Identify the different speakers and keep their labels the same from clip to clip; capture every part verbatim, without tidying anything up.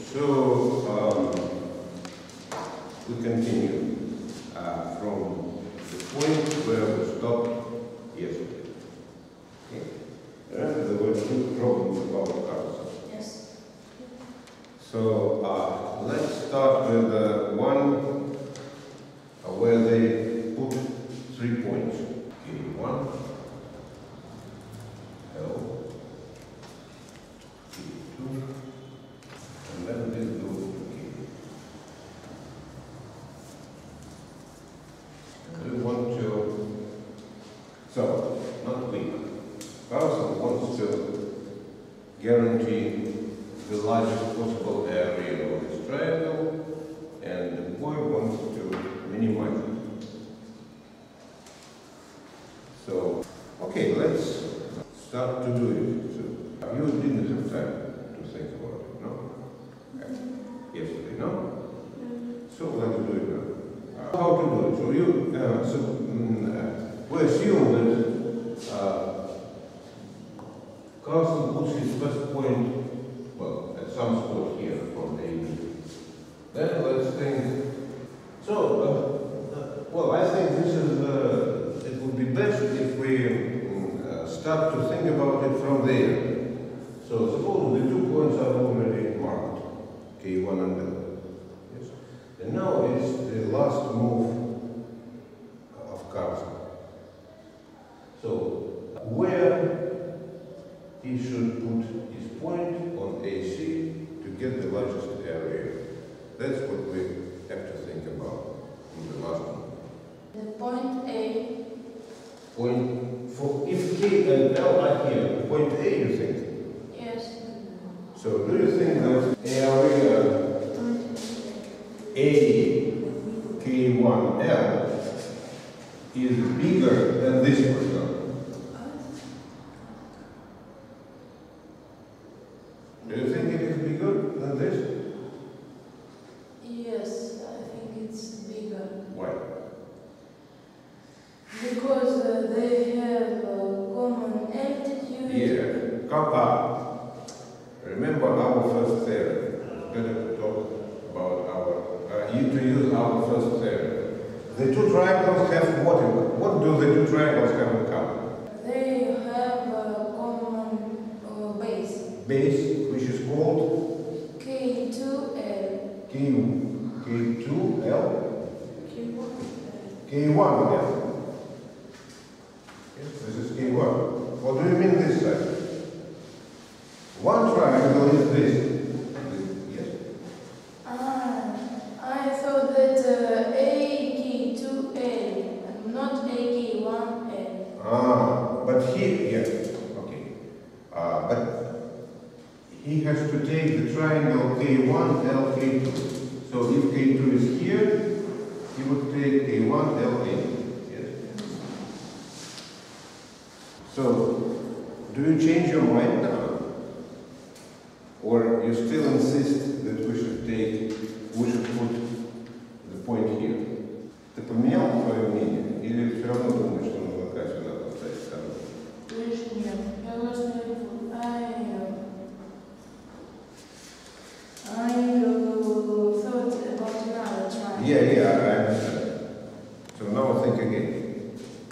Speaker 1: So um, we continue uh, from the point where we stopped yesterday. Okay. Remember, there were two problems about cars.
Speaker 2: Yes.
Speaker 1: So uh, let's start with uh, one uh, where they put three points. Okay, one, L, two, and then this goes to K. We want to, so, not we, Carlson wants to guarantee the largest possible area of this triangle, and the boy wants to minimize it. So, okay, let's start to do it. So, you didn't have time to think about it, no? Okay. Yesterday, no? So let's do it now. Uh, how to do it? So you, uh, so mm, uh, we assume that uh, Carlson puts his first point, well, at some spot here from A B. Then let's think. So, uh, uh, well, I think this is. Uh, it would be best if we um, uh, start to think about it from there. So, suppose the two points are already marked, K one and L. Yes. And now it's the last move of Carlson. So, where he should put his point on A C to get the largest area. That's what we have to think about in the last one.
Speaker 2: The point A.
Speaker 1: Point for if K and L are here, point A you think?
Speaker 2: Yes.
Speaker 1: So do you think that area A K one L is bigger than this, for example? Do you think it is bigger than this?
Speaker 2: Yes, I think it's bigger.
Speaker 1: Why?
Speaker 2: Because uh, they have a common altitude.
Speaker 1: Yeah. Come up. Remember our first theory. Better to talk about our, uh, you to use our first theory. The two triangles have what in common? What do the two triangles have in common?
Speaker 2: They have a common uh, base.
Speaker 1: Base, which is called
Speaker 2: K two L.
Speaker 1: K, K two L,
Speaker 2: K one L.
Speaker 1: K one L. Yes, this is K one. What do you mean this side? One triangle is this. Yes.
Speaker 2: Ah, I thought that uh, A K two L and not A K one L.
Speaker 1: Ah, but he, yes, okay. Uh, but he has to take the triangle K one, L, K two. So if K two is here, he would take K one, L, A. Yes. So, do you change your mind now? Or you still insist that we should take, we should put the point here? Ты поменял твое мнение? Или все равно думаешь, что нужно Катю надо поставить вторую?
Speaker 2: Конечно, нет. Я вас не I, I uh, thought about another time.
Speaker 1: Yeah, yeah, I understand. So now think again.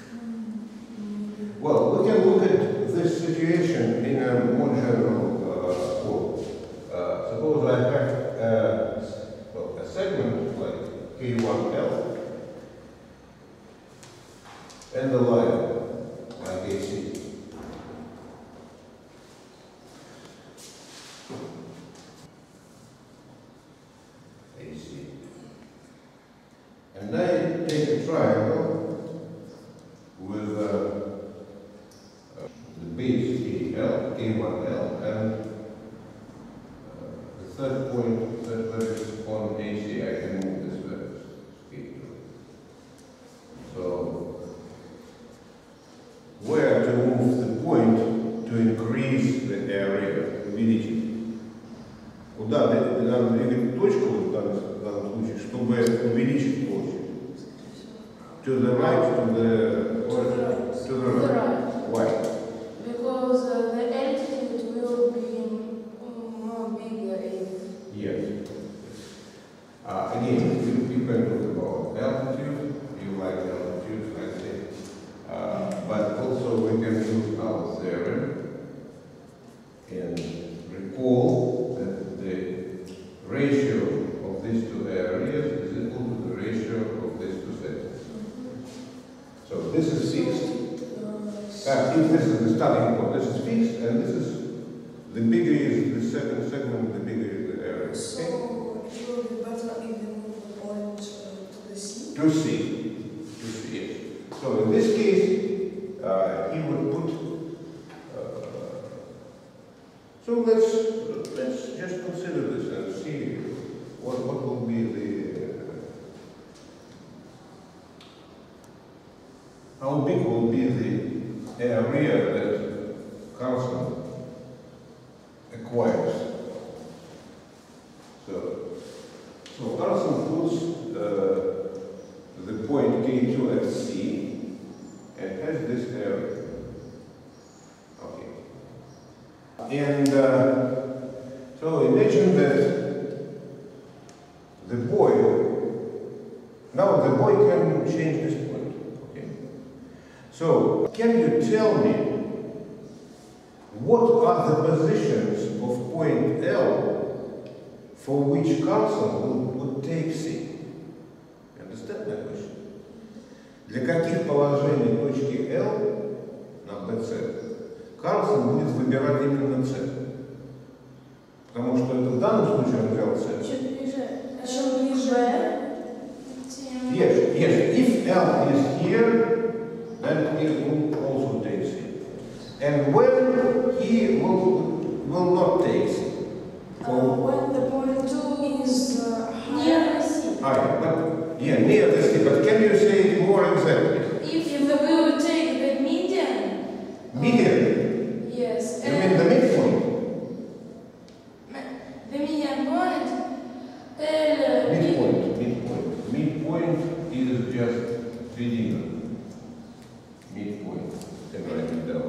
Speaker 1: Well, we can look at this situation in a more general uh, form. Uh, suppose I have uh, well, a segment like K one L and a line like A C. A C. And I take a triangle with uh, uh, the base K L, K one L, and uh, the third point that varies on A C. I can move this vertex, K two. So, where to move the point to increase the area, увеличить? Куда надо двигать точку в данном, в данном случае, чтобы увеличить площадь? To the right, to the, or,
Speaker 2: To the right.
Speaker 1: to the right. Why?
Speaker 2: Because uh, the altitude will be more bigger if
Speaker 1: Yes. if this is the starting point, this is fixed, and this is, the bigger is the second segment, the bigger is the area.
Speaker 3: So
Speaker 1: Okay?
Speaker 3: it will be better if we move the point uh, to the C.
Speaker 1: To C. To C, yes. So in this case, uh, he would put, uh, so let's, let's just consider this and see what, what will be the, uh, how big will be the area that Carlson acquires. So, so Carlson puts uh, the point K two at C and has this area. Okay. And uh, so imagine that the boy, now the boy can change this point. Okay. So can you tell me what are the positions of point L for which Carlson would, would take C? You understand my question? Для каких положений точки L на би си Carlson будет выбирать именно C? Потому что это в данном случае он взял C.
Speaker 2: Чем ближе,
Speaker 3: Чем ближе.
Speaker 2: тем...
Speaker 1: Yes, yes. If L is here, then he will also take C. And when he will, will not take C.
Speaker 3: Uh, when the point two is uh,
Speaker 2: Near
Speaker 3: higher,
Speaker 2: C.
Speaker 1: Ah, but yeah, near the C. But can you say it more exactly?
Speaker 2: If, if we will take the median,
Speaker 1: Median.
Speaker 2: yes,
Speaker 1: You mean the midpoint?
Speaker 2: the median point, L,
Speaker 1: Midpoint. Midpoint. Midpoint is just reading. Midpoint. Can write it down.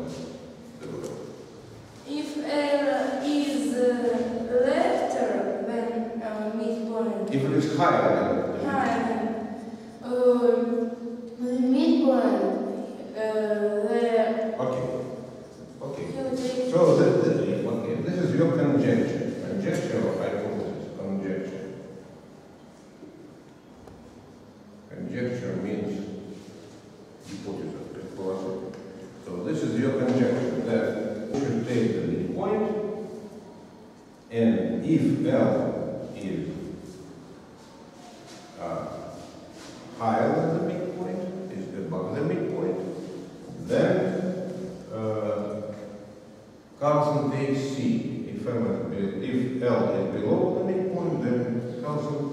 Speaker 2: if L is uh, lefter than uh, midpoint,
Speaker 1: If it is higher than the
Speaker 2: higher than uh, the midpoint, uh, the
Speaker 1: Okay. Okay.
Speaker 2: you take
Speaker 1: So this, this, okay, this is your conjecture. Conjecture or hypothesis? Conjecture. Conjecture means hypothesis, предположение. So this is your conjecture that you should take the midpoint, and if L is uh, higher than the midpoint, is above the midpoint, then uh, Carlson takes C. If, M is, if L is below the midpoint, then Carlson.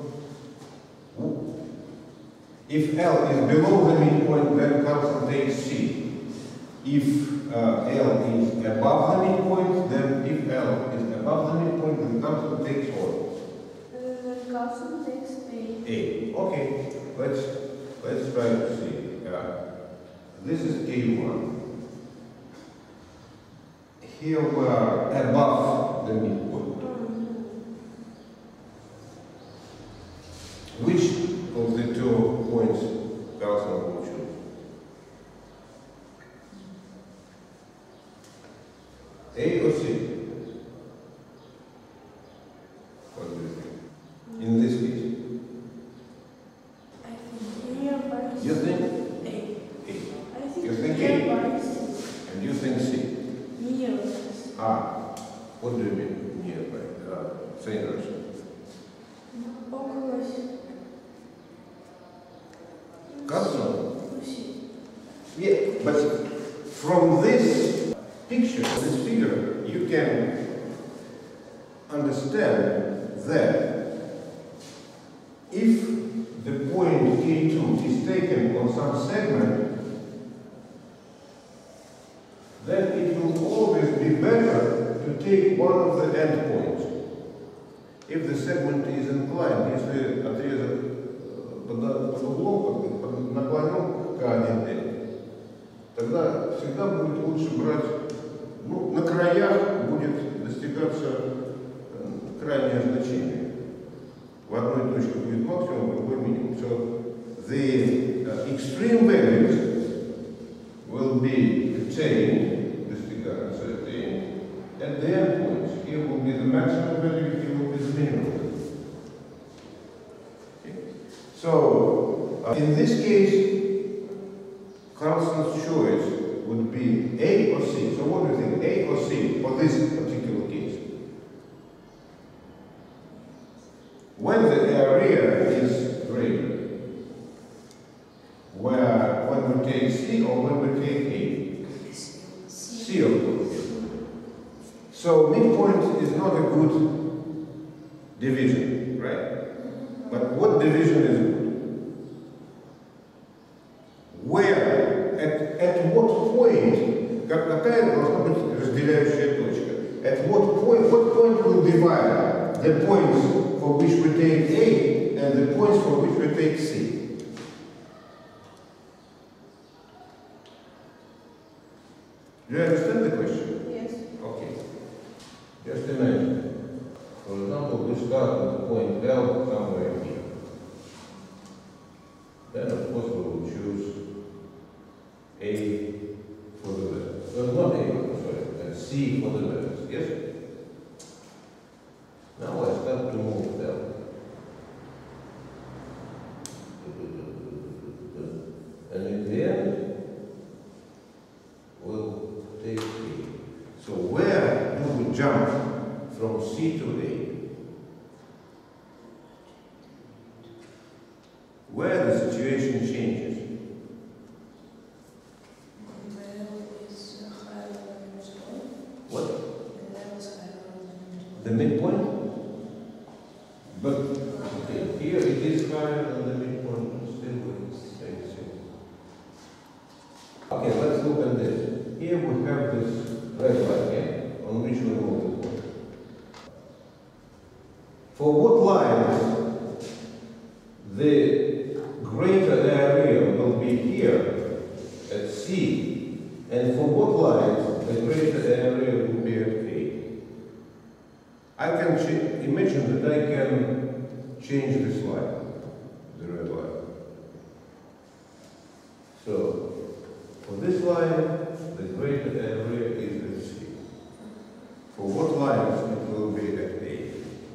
Speaker 1: If L is below the midpoint, then Carlson takes C. If uh, L is above the midpoint, then if L is above the midpoint, then Carlson takes what?
Speaker 2: uh, Carlson takes A.
Speaker 1: A. Okay, let's let's try to see. Uh, this is K one. Here we are above the midpoint. Which of the two points Carlson will choose? A or C? What do you think? In this case,
Speaker 2: I think nearby
Speaker 1: you think
Speaker 2: A.
Speaker 1: A,
Speaker 2: I think
Speaker 1: You think A?
Speaker 2: nearby C.
Speaker 1: and you think C.
Speaker 2: Near.
Speaker 1: Ah, what do you mean nearby? Uh, same person.
Speaker 2: Около
Speaker 1: Carlson.
Speaker 2: C.
Speaker 1: Yeah, but from this picture, this figure, you can understand that if the point K two is taken on some segment, then it will always be better to take one of the endpoints. If the segment is inclined, если отрезок под, под углом, под наклонен к один L, тогда всегда будет лучше брать, ну, на краях будет достигаться э, крайнее значение. В одной точке будет максимум, в другой минимум. So the uh, extreme values will be attained, достигаться attained, at the endpoints. Here will be the maximum value, here will be the minimum. Okay. So uh, in this case, Carlson's choice would be A or C. So what do you think, A or C for this particular case? When the area is greater, where when we take C or when we take A? C, of course. So midpoint is not a good division, right? But what division is good? Where, at, at what point, как- какая должна быть разделяющая точка? At what point, what point will divide the points for which we take A and the points for which we take C? Do you understand the question?
Speaker 2: Yes.
Speaker 1: Okay. Just imagine. For example, we start with the point L somewhere here. Then of course we will choose A for the letters. Uh, not A, sorry, uh, C for the letters, yes? Now I start to move them. And in the end, we'll take A. So where do we jump from C to A? Where the situation changes? What? The midpoint? But okay, here it is higher than the midpoint, but still we stay the same. Okay, let's look at this. Here we have this red line here, on which we move the point. For what lines the greater area will be here at C, and for what lines the greater area will be at A? I can ch- imagine that I can change this line, the red line. So, for this line, the greater area is at C. For what lines it will be at A?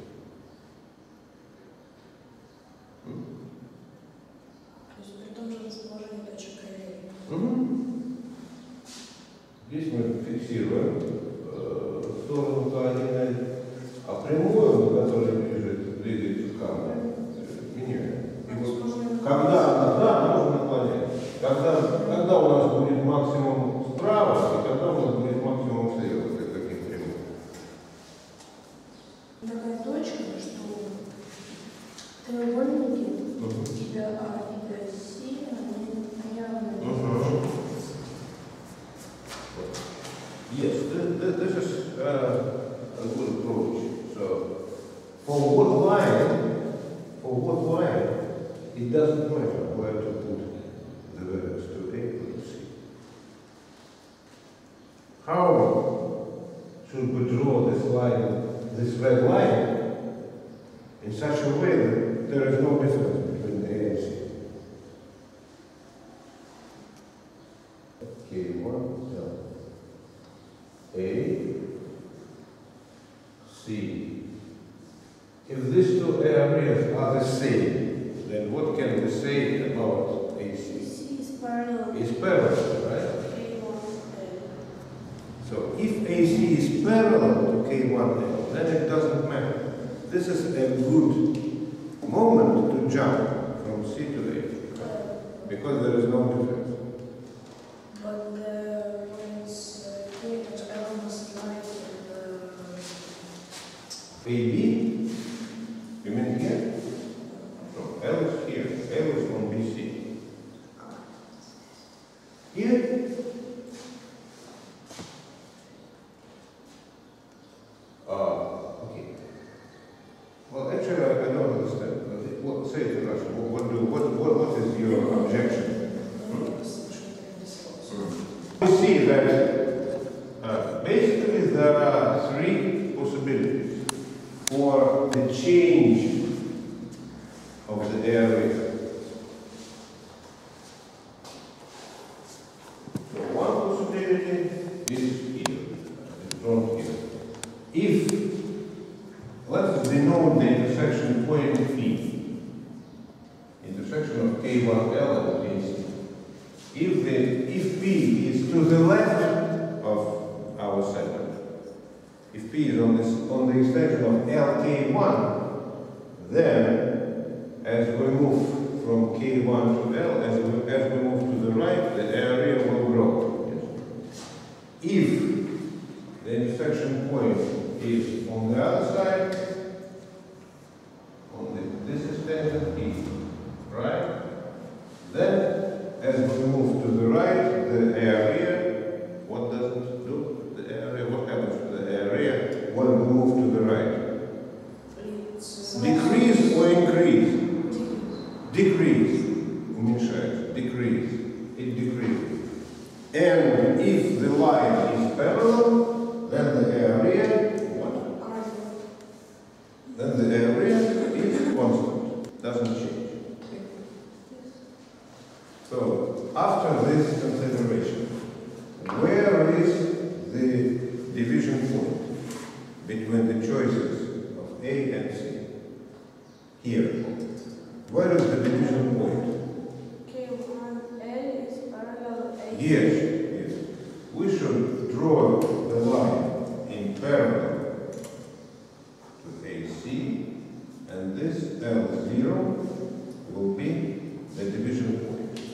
Speaker 1: Hmm?
Speaker 3: То есть при том же расположении точек А.
Speaker 1: Мгм. Здесь мы фиксируем э, сторону координат, а прямую, на которой лежит, двигается камера, э, меняем. И вот когда, да, можно наклонять. Когда, когда у нас будет максимум справа, и когда у нас будет максимум слева, для таких прямых.
Speaker 2: Такая точка, что треугольники
Speaker 1: Мгм.
Speaker 2: типа А и Б, С, они примерно
Speaker 1: Мгм. Yes, th- th- this is uh, a good approach. So, for what line, for what line, it doesn't matter where to put the values to A or to C. How should we draw this line, this red line, in such a way that there is no difference between A and C? K one, no. A, C. If these two areas are the same, then what can we say about A C?
Speaker 2: C is parallel.
Speaker 1: It's parallel, right?
Speaker 2: K one
Speaker 1: So if A C is parallel to K one L, then it doesn't matter. This is a good moment to jump from C to A, because there is no difference.
Speaker 3: But the points K and L must lie in the
Speaker 1: A B, you mean here? No, L is here. L is on B C. Here? Ah, okay. Well, actually, I I don't understand. Uh, What, say it in Russian. What, what, do, what, what, what is your objection? We see that uh, basically there are three possibilities for the change of the area. So one possibility is here, is drawn here. If, let's denote the intersection point P, intersection of K one L and K C. if the if P is to the left of our center, if P is on this on the extension of L K one, then as we move from K one to L, as we as we move to the right, the area will grow. Yes. If the intersection point is on the other side, on the, this extension P, right? Then, as we move to the right, the area, what does it do? The area, what happens to the area when we move to the right?
Speaker 3: It's, uh,
Speaker 1: Decrease or increase? Decrease. Уменьшается. Decrease. It decreases. And if the line is parallel, then the area, what? Then the area is constant. Doesn't change. So, after this consideration, where is the division point between the choices of A and C? Here. Where is the division point?
Speaker 3: K one L is parallel A.
Speaker 1: Yes, yes. We should draw the line in parallel to A C, and this L zero will be the division point.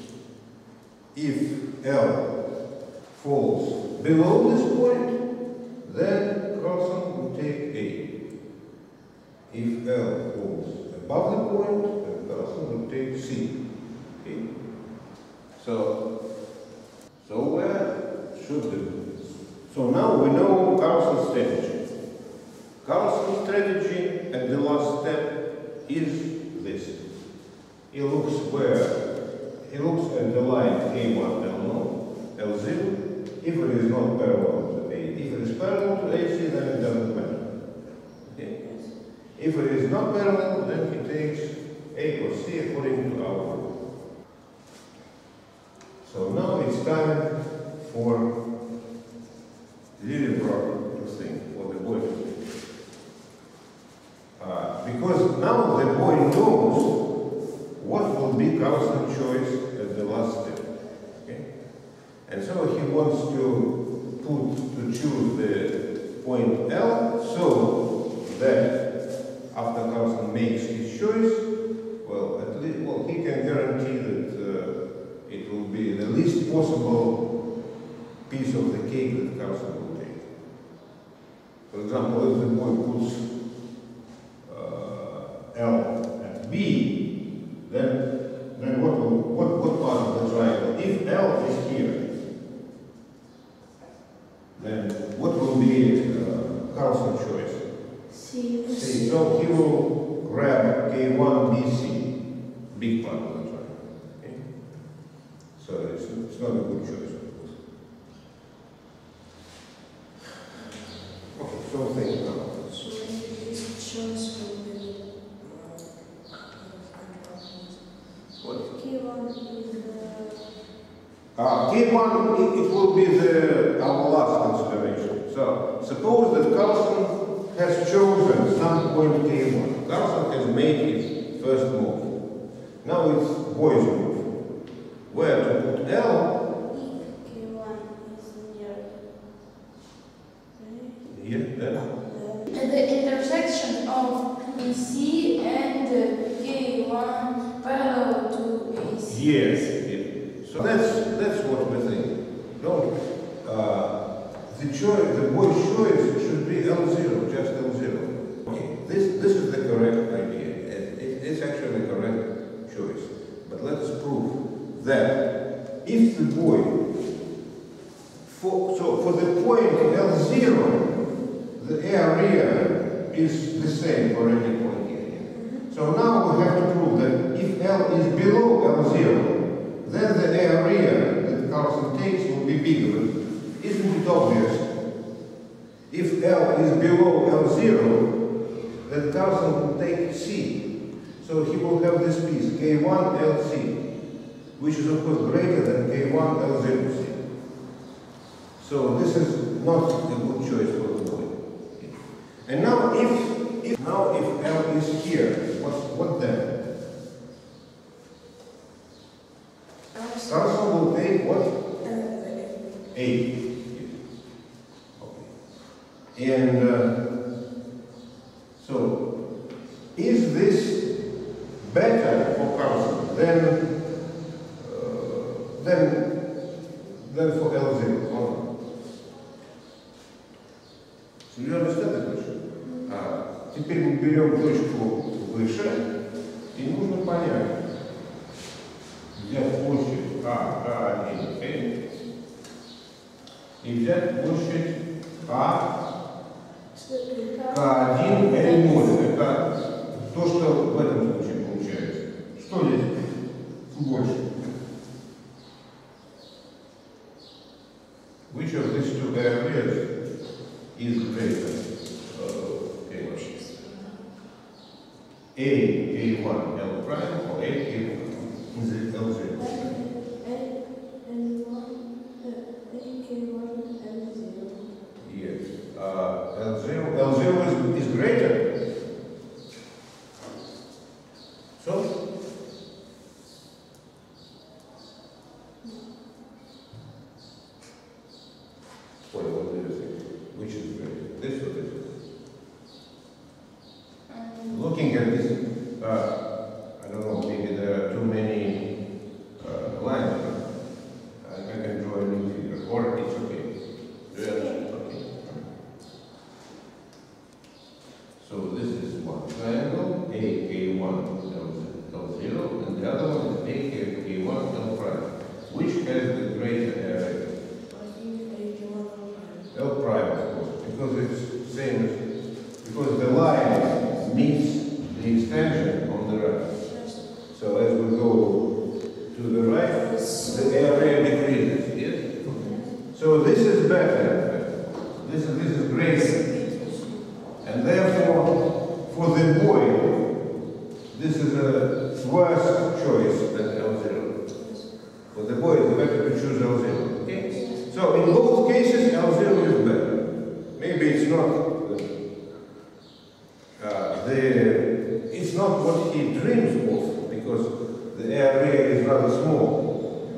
Speaker 1: If L falls below this point, then Carlson will take A. If L falls above the point, then Carlson will take C. Okay? So, so where should the... So now we know Carlson's strategy. Carlson's strategy at the last step is this. He looks where He looks at the line K one L zero, L zero, if it is not parallel to A. If it is parallel to A C, then it doesn't matter. Okay? If it is not parallel, then he takes A or C according to our rule. So now it's time for Lily Brock to think, or the boy to think. Uh, because now the boy knows what will be Carlson's choice at the last step. Okay? And so he wants to put to choose the point L so that after Carlson makes his choice, well, at least well he can guarantee that uh, it will be the least possible piece of the cake that Carlson will take. For example, if the boy puts uh, L at B, Then, then what, will, what, what part of the triangle? If L is here, then what will be uh, Carlson's choice?
Speaker 2: C.
Speaker 1: C. So he will grab K one B C, big part of the triangle. Okay? So it's, it's not a good choice, of course. Okay, so think now.
Speaker 3: So this choice will be
Speaker 1: What?
Speaker 3: K one is the
Speaker 1: Uh, K one, it, it will be the, our last consideration. So, suppose that Carlson has chosen some point K one. Carlson has made his first move. Now it's boy's move. Where to put L?
Speaker 3: K one is near.
Speaker 1: Here, then.
Speaker 2: At the intersection of A C and K one parallel to A C.
Speaker 1: Yes, yes. So that's, that's what we think. Don't, uh, the choice, the boy's choice should be L zero, just L zero. Okay, this, this is the correct idea. It, it, it's actually the correct choice. But let us prove that if the boy, for, so for the point L zero, the area is the same for any point here. So now we have to prove that if L is below L zero, then the area that Carlson takes will be bigger. Isn't it obvious? If L is below L zero, then Carlson will take C. So he will have this piece, K one L C, which is of course greater than K one L zero C. So this is not a good choice for the boy. And now if, if now if L is here, what, what then?
Speaker 2: C
Speaker 1: Carlson will take what?
Speaker 3: Uh,
Speaker 1: A. Okay. And uh, so, is this better for Carlson than uh, than than for L zero? Oh. So you understand the question? А, теперь мы берем точку выше, и нужно понять, взять площадь А, К один, L, и взять площадь А, К один, L ноль. Это то, что в этом случае получается. Что здесь больше? Which of these two areas is greater? Uh, okay. A, A one, L prime, or A, A one, is it L zero? Yes. Uh, L zero, L zero is, is greater. So? What, what do you think? Which is greater? This or this? Looking at this, uh, I don't know, maybe there are too many uh, lines. I, I can draw a new figure, or it's okay. Do you understand? Okay. So this is one triangle, A, A one, L zero, and the other one is A, A one, L prime. Which has the greater area? L prime, of course, because it's same as, because the line meets the extension on the right. So as we go to the right, the area decreases, yes? So this is better. This is, this is greater. And therefore, for the boy, this is a worse choice than L zero. For the boy, it's better to choose L zero. Okay? So in both cases, L zero is better. Maybe it's not uh, the it's not what he dreams of, because the area is rather small.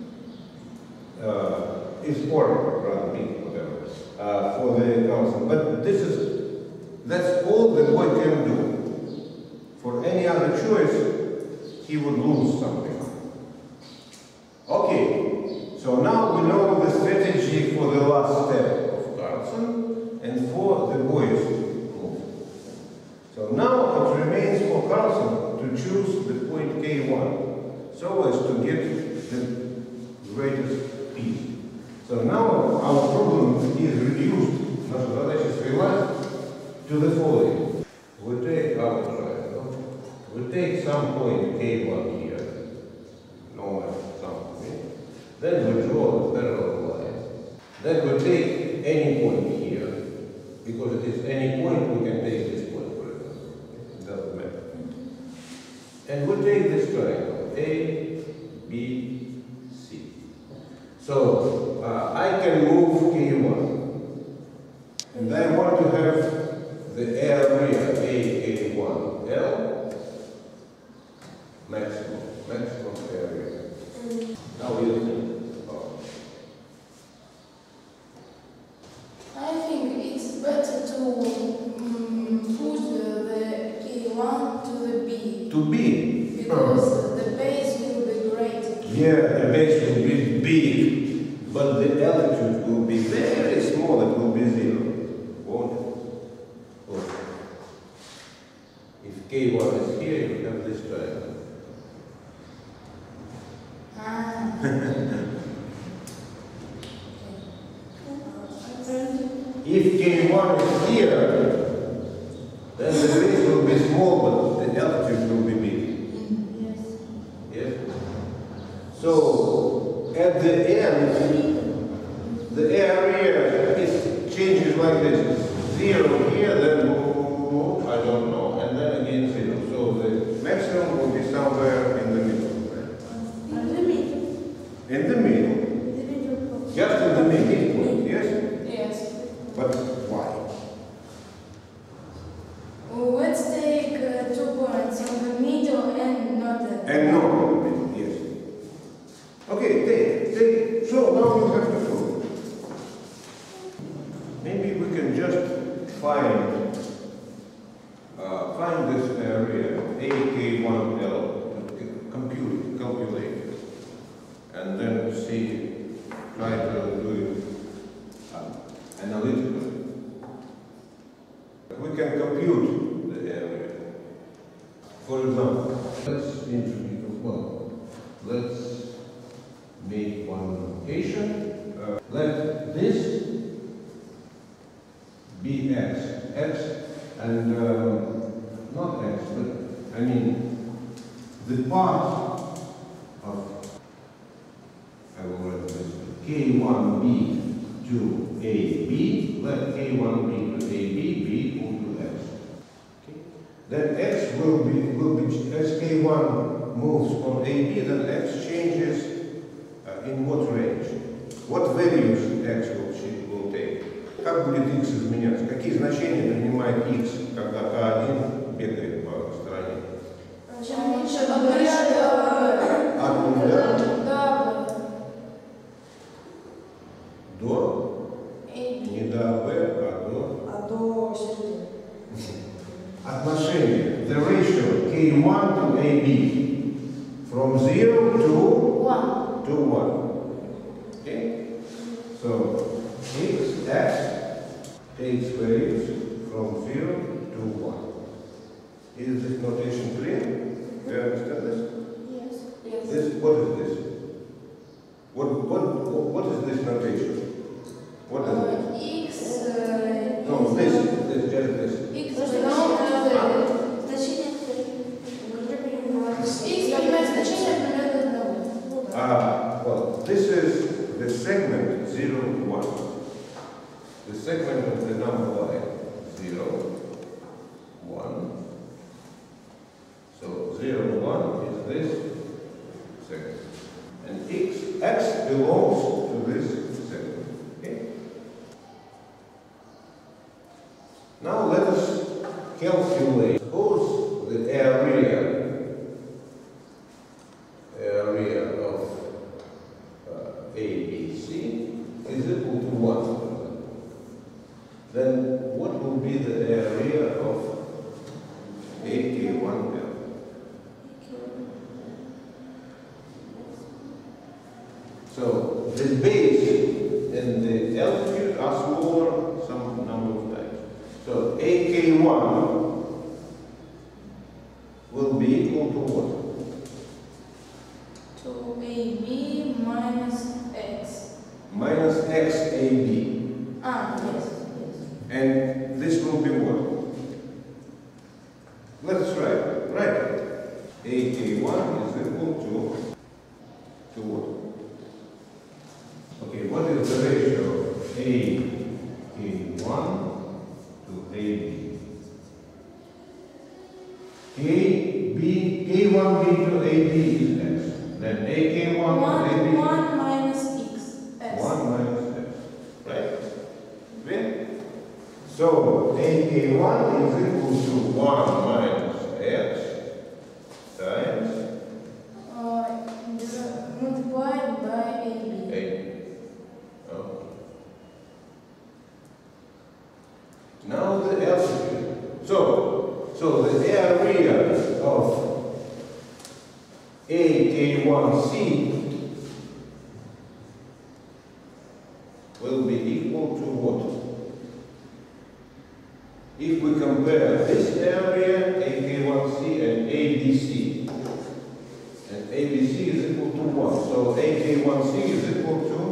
Speaker 1: Uh, it's or rather big, whatever, uh, for the Carlson. But this is that's all the boy can do. For any other choice, he would lose something. Okay, so now we know the strategy for the last step of Carlson and for the boy's move. So now it remains for Carlson to choose the point K one so as to get the greatest speed. So now our problem is reduced, наша задача свелась to the following. We take our triangle, we take some point K one here, no matter some point, then we draw a parallel line. Then we take any point here, because it is any point, we can take this point, for example. It doesn't matter. And we take this triangle, A, B, C. So uh, I can move K one, and I want to have the area A, A one, L, maximum, maximum area. Now we think.
Speaker 2: I think it's better to um, push the K one to the B.
Speaker 1: To B.
Speaker 2: Because the base will be great.
Speaker 1: Yeah, the base will be big, but the altitude will be very small, it will be zero. Won't it? Oh. If K one is here, you have this triangle.
Speaker 2: Ah.
Speaker 1: If K one is here, then the base will be small, but the altitude will be big.
Speaker 2: Yes.
Speaker 1: Yes? So, at the end, the area is changes like this. Zero here, then oh, I don't know, and then again zero. So the maximum will be somewhere in the middle.
Speaker 3: In the middle.
Speaker 1: In the middle.
Speaker 3: In the middle.
Speaker 1: Just in the middle, yes?
Speaker 2: Yes.
Speaker 1: But why?
Speaker 2: Well, let's take uh, two points on the middle and not the.
Speaker 1: And no, yes. Okay, this area, A K one L, to compute, calculate it, and then see, try to do it uh, analytically. We can compute the area. For example, let's introduce, well, let's make one location. Uh, let this be x, x, and uh, not x, but I mean the part of, I will write this, K one B to A B, let K one B to A B be equal to x. Okay. Then x will be, will be, as K one moves on A B, then x changes uh, in what range? What values x will, will take? Как будет x изменяться? Какие значения принимает x, когда К один бегает по стороне?
Speaker 2: Чем меньше от нуля
Speaker 1: От нуля
Speaker 2: до
Speaker 1: до, не до b, а до
Speaker 3: А до середины.
Speaker 1: отношения. The ratio K one to A B from zero to
Speaker 2: one.
Speaker 1: to one. Okay? So x, x takes values from zero to one. Is this notation clear? Do you understand this?
Speaker 3: Yes.
Speaker 2: Yes.
Speaker 1: This, what is this? What, what, what is this notation? What is
Speaker 2: Uh,
Speaker 1: this?
Speaker 2: X. Uh,
Speaker 1: No, this, this, just this.
Speaker 2: X belongs to the
Speaker 3: Значение, где принимается.
Speaker 2: X принимает значение примерно одного.
Speaker 1: Ah, well, this is the segment zero one. The segment of the number line zero, one. So zero, one is this segment. And x, x belongs to this segment. Okay? Now let us calculate. Suppose the area area of uh, A, B, C is equal to one. Then what will be the area of A K one L? So the base and the altitude are smaller some number of times. So A K one will be equal to what?
Speaker 2: To A B minus X.
Speaker 1: Minus x A B.
Speaker 2: Ah, yes, yes.
Speaker 1: And this will be what? Let's write. Write it. A K one is equal to, to what? Okay, what is the ratio of A K one to A B? K B, K one B to A B is x. Then A K one to A B.
Speaker 2: One, one minus X. X.
Speaker 1: one minus x. Right? Okay? So A K one is equal to one minus x times
Speaker 2: Uh, div- multiplied by A B.
Speaker 1: A. Okay. Now the altitude. So, so the area of A K one C will be equal to what? If we compare this area, A K one C, and A B C, and A B C is equal to one, so A K one C is equal to,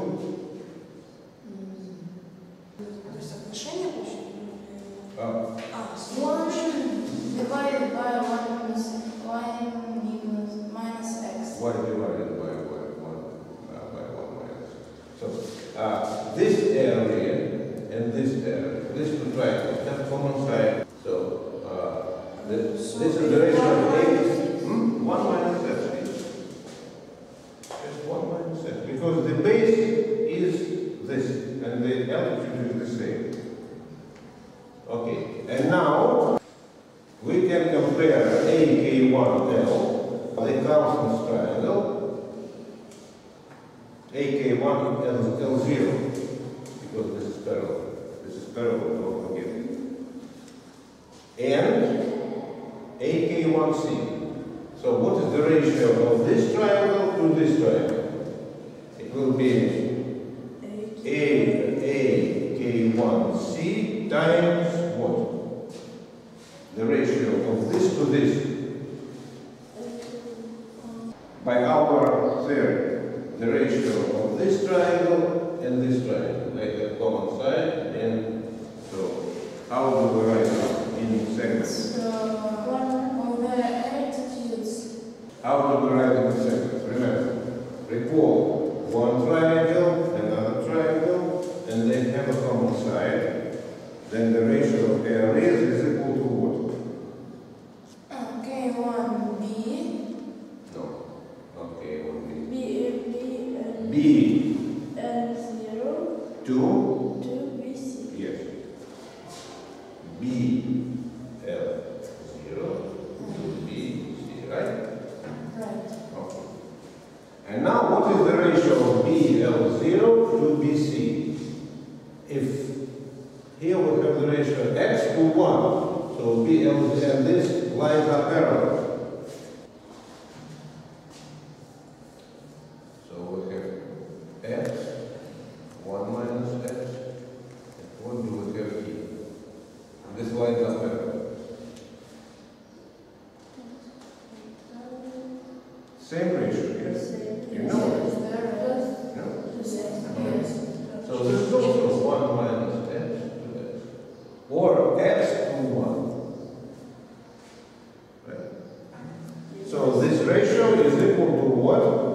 Speaker 3: То есть отношение очень.
Speaker 1: uh,
Speaker 3: А, с
Speaker 2: One divided by one minus one equals minus X.
Speaker 1: y divided by y, one, uh, by one minus. So, uh, this area and this area, this two triangles have common side. So, uh, this, this is the ratio of A, hmm? one minus x. Just one minus x, because the base is this, and the altitude is the same. Okay, and now we can compare A K one L, the Carlson's triangle, A K one L, L zero, because this is parallel. This is parallel, don't forget. And A K one C. So what is the ratio of this triangle to this triangle? It will be A K one C times what? The ratio of this to this. By our theory, the ratio of this triangle and this triangle, like a common side, and so how do we write it in segments?
Speaker 2: So, one of the attitudes.
Speaker 1: How do we write it in segments? Remember, recall one triangle, another triangle, and they have a common side. Then the ratio of areas is equal to what?
Speaker 2: K one B.
Speaker 1: No, not K one B.
Speaker 3: B, B, and
Speaker 1: B
Speaker 3: and zero
Speaker 1: two.
Speaker 3: to B C.
Speaker 1: Yes. B L zero to B C, right?
Speaker 2: Right.
Speaker 1: Okay. And now what is the ratio of B L zero to B C? If here we have the ratio x to one, so B L and this lines are parallel. So we have x, one minus x, and what do we have here? This lines are parallel. Same ratio, yes? You know it. No? So this is also one minus x to x. Or x to one. Right? So this ratio is equal to what?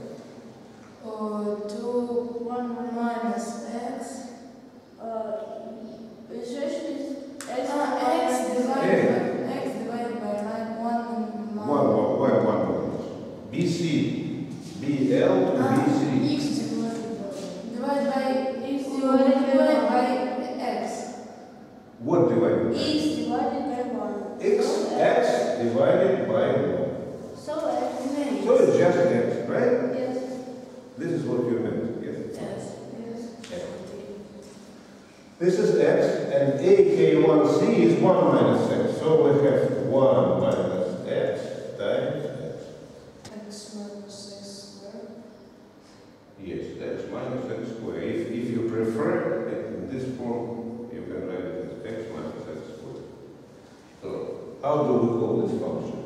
Speaker 2: Or two one minus x.
Speaker 3: Uh, which ratio is x?
Speaker 2: Ah, x divided
Speaker 1: Yeah.
Speaker 2: by x divided by line one minus.
Speaker 1: One, one, one, one minus. B C. B L to
Speaker 2: Ah,
Speaker 1: B C.
Speaker 2: x divided by divided by x divided by x.
Speaker 1: What divided by?
Speaker 3: X divided by one.
Speaker 1: X,
Speaker 3: So
Speaker 1: x divided by one.
Speaker 3: So x.
Speaker 1: So it's just x, right?
Speaker 3: Yes.
Speaker 1: This is what you meant, yes?
Speaker 2: Yes. Yes.
Speaker 1: This is x, and A K one C is one minus x. So we have one minus x times x.
Speaker 3: X minus x squared.
Speaker 1: Yes, x minus x squared. If, if you prefer it in this form, you can write it as x minus x squared. So, how do we call this function?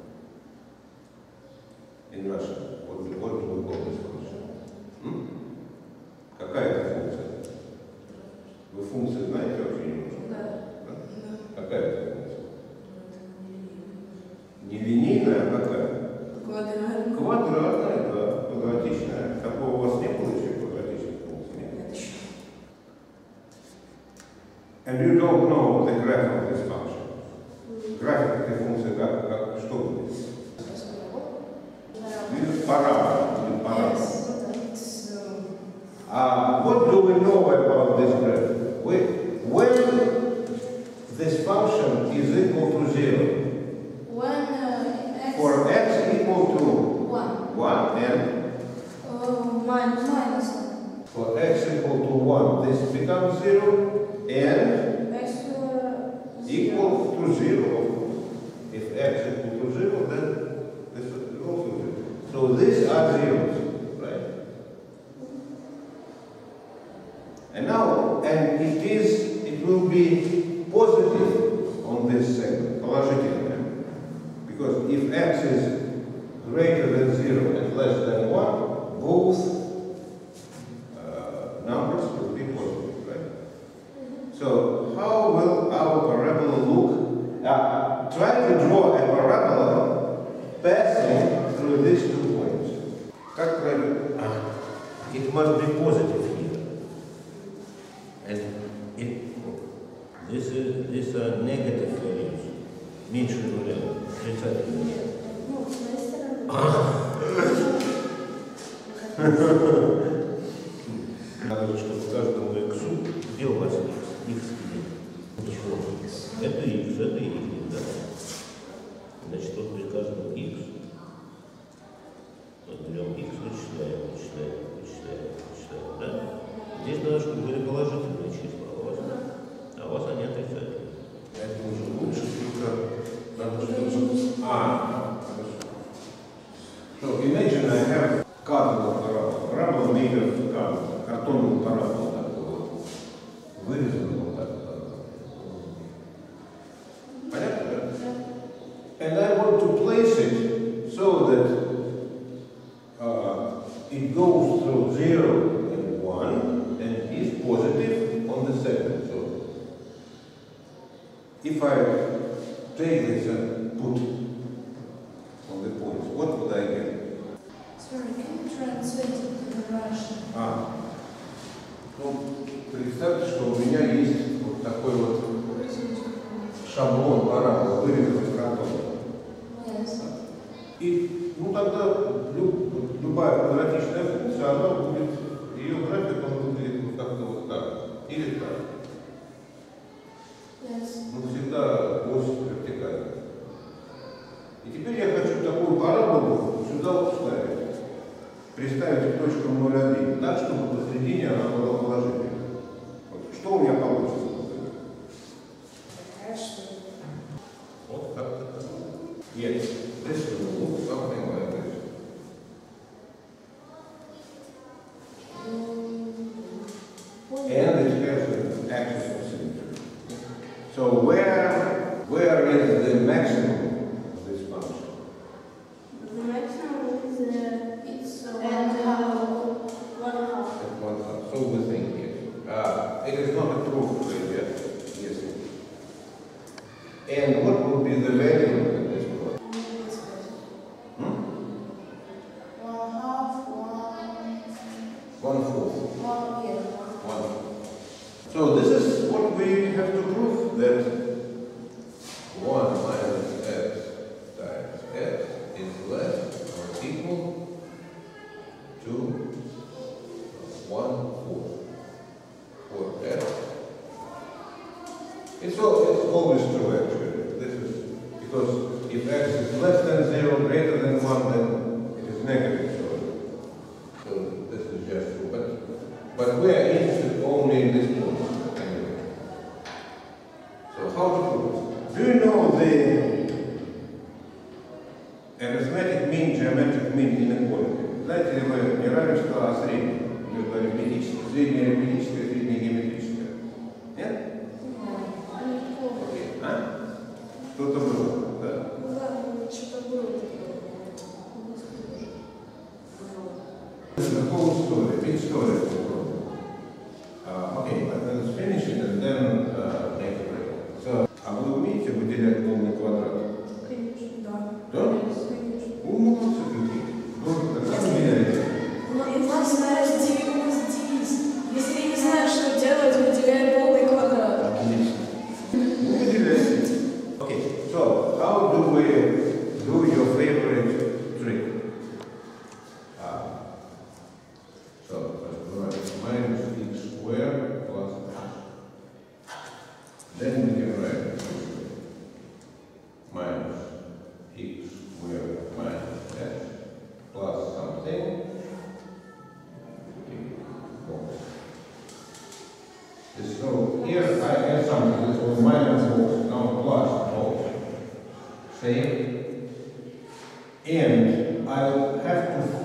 Speaker 1: In Russian, what, do- what do we call this function? М? Какая это функция? Вы функции знаете вообще немножко?
Speaker 2: Да.
Speaker 1: Какая это функция? Не линейная, а какая?
Speaker 2: Квадрат.
Speaker 1: Квадратная, да, квадратичная. Такого у вас не было еще квадратичных функций? Нет? And you don't know the graph of this function. График этой функции как, как что будет? Будет парабола, будет парабола.
Speaker 2: Yes. So,
Speaker 1: Uh, what do we know about this graph? We, when this function is equal to zero,
Speaker 2: when uh, x
Speaker 1: for x equal to
Speaker 2: one.
Speaker 1: one and
Speaker 2: Uh, minus minus one.
Speaker 1: for x equal to one, this becomes zero and
Speaker 3: X squared.
Speaker 1: equal to zero. If x equal to zero, then this is also zero. So these are zeros, right? And now, and it is, it will be positive on this segment, положительное. Because if x is greater than zero and less than one, both uh, numbers will be positive, right? So how will our parabola look? Uh, try to draw a parabola passing through these two points. Как правильно? Ah, it must be positive here. And it, this is this are negative values. Меньше нуля, отрицательные.
Speaker 3: Ну, с моей стороны.
Speaker 1: Надо, чтобы каждому иксу, где у вас икс? Икс где? Это икс, это икс, да. Значит, вот при каждом икс, вот берем икс, вычисляем, вычисляем, вычисляем, вычисляем, да? Здесь надо, чтобы были положительные числа, а у вас, а у вас они отрицательные. Это уже лучше, только надо, чтобы Ah, so imagine I have cardboard parabola. Parabola made of cardboard. Картонную параболу такую вот. Вырезанную вот так вот. Понятно, да? And I want to place it so that uh, it goes through zero and one and is positive on the second. So if I take this and put on the points, what would I get?
Speaker 2: Sorry, can you translate it to Russian?
Speaker 1: А, ну, представьте, что у меня есть вот такой вот шаблон параболы, вырезанный в картоне.
Speaker 2: Yes.
Speaker 1: И, ну, тогда люб, любая квадратичная функция, она будет, ее график, он выглядит вот как-то вот так. Или так.
Speaker 2: Yes.
Speaker 1: Ну, всегда ось вертикальная. И теперь я хочу такую параболу сюда вот вставить. Приставить к точкам ноль один, так, чтобы посередине она была положительной. Вот. Что у меня получится? Вот как-то так. Yes, this will look something like this. And it has an axis of symmetry. So where, where is the maximum of this function?
Speaker 3: The maximum is uh,
Speaker 2: It's uh,
Speaker 3: and
Speaker 2: one
Speaker 3: uh,
Speaker 2: half.
Speaker 3: one half.
Speaker 1: At one half. So we think yes. Ah, it is not a proof yet. Yes. And what would be the value of this plot? Hmm?
Speaker 2: One half, one,
Speaker 1: One fourth.
Speaker 2: one, yeah, one.
Speaker 1: One. So this is what we have to prove, that one minus x times x is less or equal to one fourth for x. It's, all, it's always true actually. This is because if x is less than zero, greater than one, then it is negative. So, so this is just true. But, but we are interested only in this point. Anyway. So how to prove it? Do you know the arithmetic mean, geometric mean inequality? Знаете ли вы неравенство о среднем между арифметическим, среднее арифметическое и среднее геометрическое? Нет? Окей. А? Что-то было, да?
Speaker 3: Ну да, что-то было такое.
Speaker 1: This is the whole story, big story of the problem. Uh, okay, but let's finish it and then uh, take a break. So, а вы умеете выделять полный квадрат?
Speaker 3: Конечно, да.
Speaker 1: Да?
Speaker 3: Конечно.
Speaker 1: Вы молодцы какие. Ну, тогда выделяете.
Speaker 3: Но если не знаешь, где у нас здесь, если не знаешь, что делать, выделяй полный квадрат.
Speaker 1: Отлично. Ну, выделяйте. Okay, so, how do we do your favorite trick? Uh, so, let's write minus x squared plus h. Then we can write minus x squared minus h plus something. So here I have something, this was minus box, now plus box. Same. And I will have to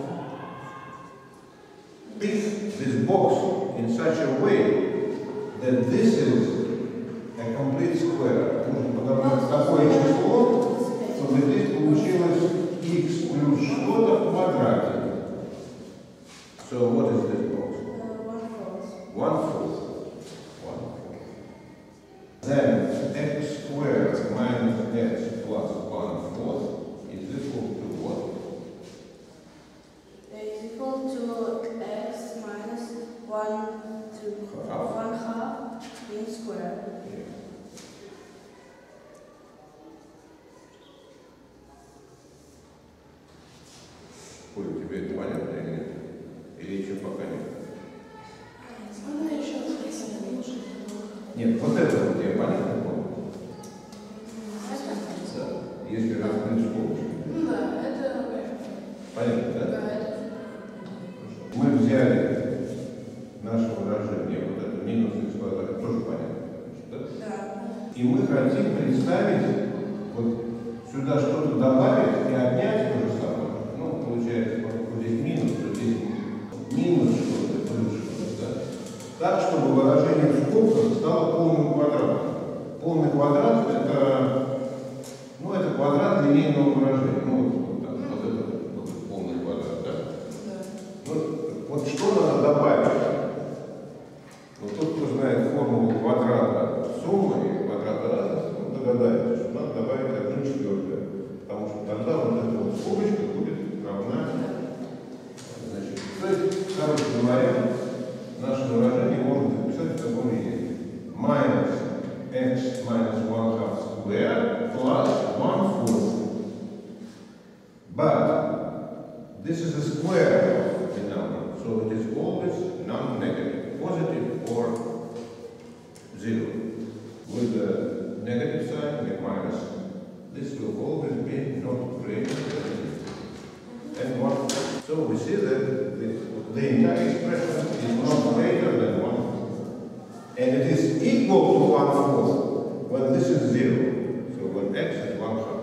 Speaker 1: pick this box in such a way that this is a complete square. Нужно подобрать такое число, чтобы здесь получилось x плюс что-то в квадрате. So what is this box? One fourth. One fourth. Then x squared minus x plus one fourth is equal to what?
Speaker 3: Is equal to x minus one to
Speaker 1: Half.
Speaker 3: one half in square.
Speaker 1: Коля, тебе это понятно или нет? Или еще пока нет?
Speaker 2: Можно еще раз лучше?
Speaker 1: Нет, вот это вот тебе понятно, Коля? Да. Если раскрыть скобочки.
Speaker 2: Ну да, это
Speaker 1: Понятно, да?
Speaker 2: да, это
Speaker 1: Мы взяли наше выражение, вот это минус x квадрат, тоже понятно, да?
Speaker 3: Да.
Speaker 1: И мы хотим представить вот сюда что-то добавить. полный квадрат это, ну, это квадрат линейного выражения. Ну, вот, так, вот это вот, полный квадрат, да? Ну, вот что надо добавить? Вот тот, кто знает формулу квадрата суммы и квадрата разности, он догадается, что надо добавить одну четвертую. Потому что тогда вот эта вот скобочка будет равна. Значит, то есть, короче говоря, наше выражение можно записать в таком виде. Minus x minus one half square plus one fourth. But this is a square of the number, so it is always non-negative, positive or zero. With the negative sign, the minus, this will always be not greater than one. So we see that the, the entire expression is not greater than one. And it is equal to one fourth when this is zero. So when x is one half.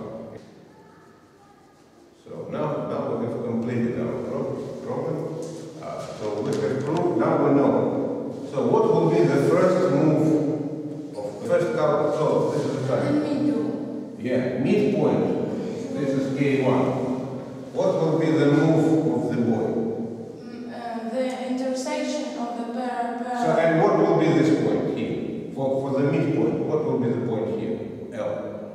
Speaker 1: So now, now we have completed our problem. Uh, so we have proved, now we know. So what will be the first move of the first couple? So this is the time.
Speaker 2: Then we do.
Speaker 1: Yeah, midpoint. This is K one. What will be the move of the boy?
Speaker 2: Mm, uh, the intersection of the pair, pair.
Speaker 1: So, and what will be this point here? For, for the midpoint, what will be the point here? L.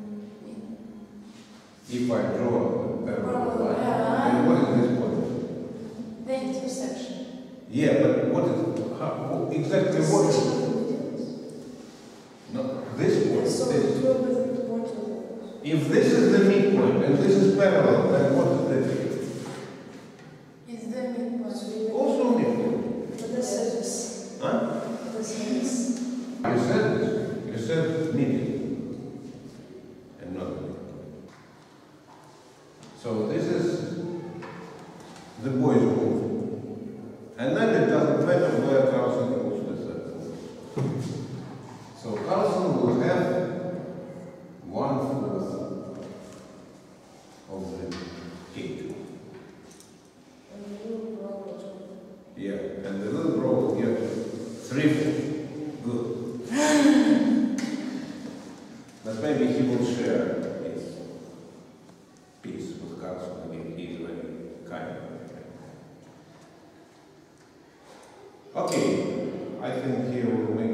Speaker 1: If I draw a parallel line, then what is this point?
Speaker 2: The intersection.
Speaker 1: Yeah, but what is, how, exactly what is, no, this point,
Speaker 3: So
Speaker 1: this.
Speaker 3: it will be the point of
Speaker 1: If this is the midpoint and this is parallel, then what is this?
Speaker 2: Is the midpoint.
Speaker 1: Also midpoint.
Speaker 3: But this is
Speaker 1: Huh?
Speaker 3: this is
Speaker 1: You said this. You said median. And not median. So this is the boy's move. And then it doesn't matter where Carlson goes with that. So Carlson will have one fourth of the cake. Yeah, and the little bro will get three fourths. Good. But maybe he will share his piece with Carlson again. He's very kind. Okay, I think here we'll make